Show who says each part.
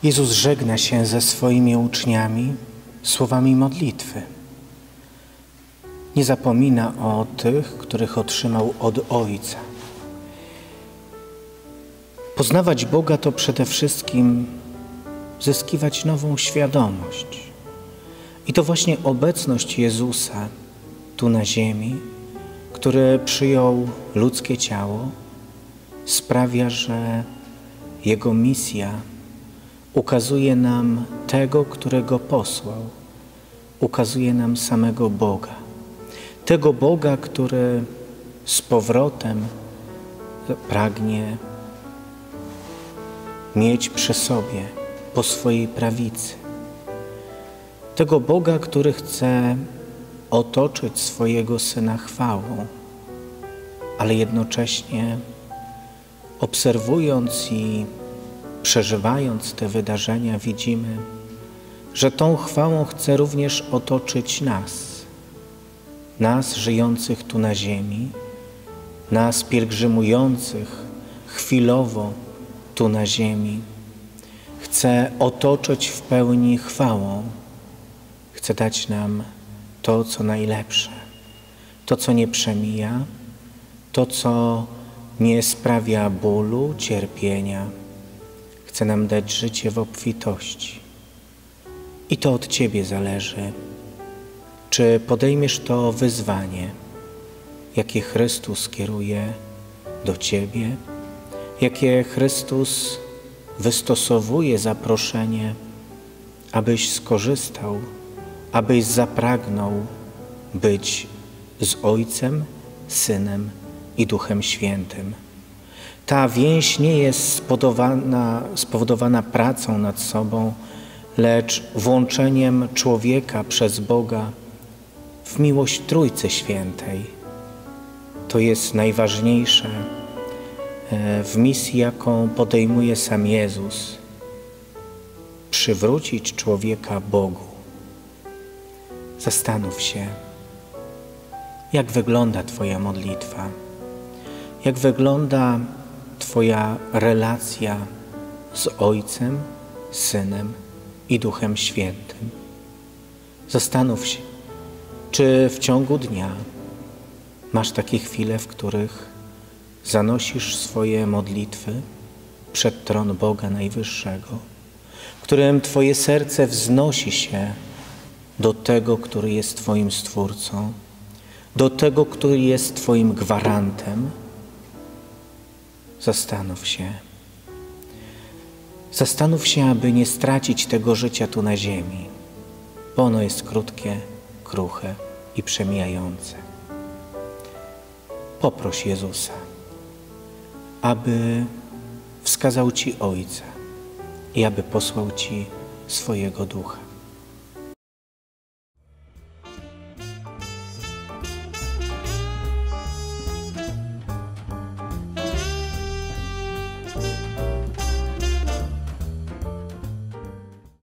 Speaker 1: Jezus żegna się ze swoimi uczniami słowami modlitwy. Nie zapomina o tych, których otrzymał od Ojca. Poznawać Boga to przede wszystkim zyskiwać nową świadomość. I to właśnie obecność Jezusa tu na ziemi, który przyjął ludzkie ciało, sprawia, że Jego misja ukazuje nam tego, którego posłał. Ukazuje nam samego Boga. Tego Boga, który z powrotem pragnie mieć przy sobie, po swojej prawicy. Tego Boga, który chce otoczyć swojego Syna chwałą, ale jednocześnie obserwując i przeżywając te wydarzenia, widzimy, że tą chwałą chce również otoczyć nas żyjących tu na ziemi, nas pielgrzymujących chwilowo tu na ziemi. Chce otoczyć w pełni chwałą. Chce dać nam to, co najlepsze, to, co nie przemija, to, co nie sprawia bólu, cierpienia. Chce nam dać życie w obfitości. I to od Ciebie zależy, czy podejmiesz to wyzwanie, jakie Chrystus kieruje do Ciebie, jakie Chrystus wystosowuje zaproszenie, abyś skorzystał, abyś zapragnął być z Ojcem, Synem i Duchem Świętym. Ta więź nie jest spowodowana pracą nad sobą, lecz włączeniem człowieka przez Boga w miłość Trójcy Świętej. To jest najważniejsze w misji, jaką podejmuje sam Jezus. Przywrócić człowieka Bogu. Zastanów się, jak wygląda Twoja modlitwa, jak wygląda Twoja relacja z Ojcem, Synem i Duchem Świętym. Zastanów się, czy w ciągu dnia masz takie chwile, w których zanosisz swoje modlitwy przed tron Boga Najwyższego, w którym Twoje serce wznosi się do tego, który jest Twoim Stwórcą, do tego, który jest Twoim gwarantem. Zastanów się. Zastanów się, aby nie stracić tego życia tu na ziemi, bo ono jest krótkie, kruche i przemijające. Poproś Jezusa, aby wskazał Ci Ojca i aby posłał Ci swojego Ducha.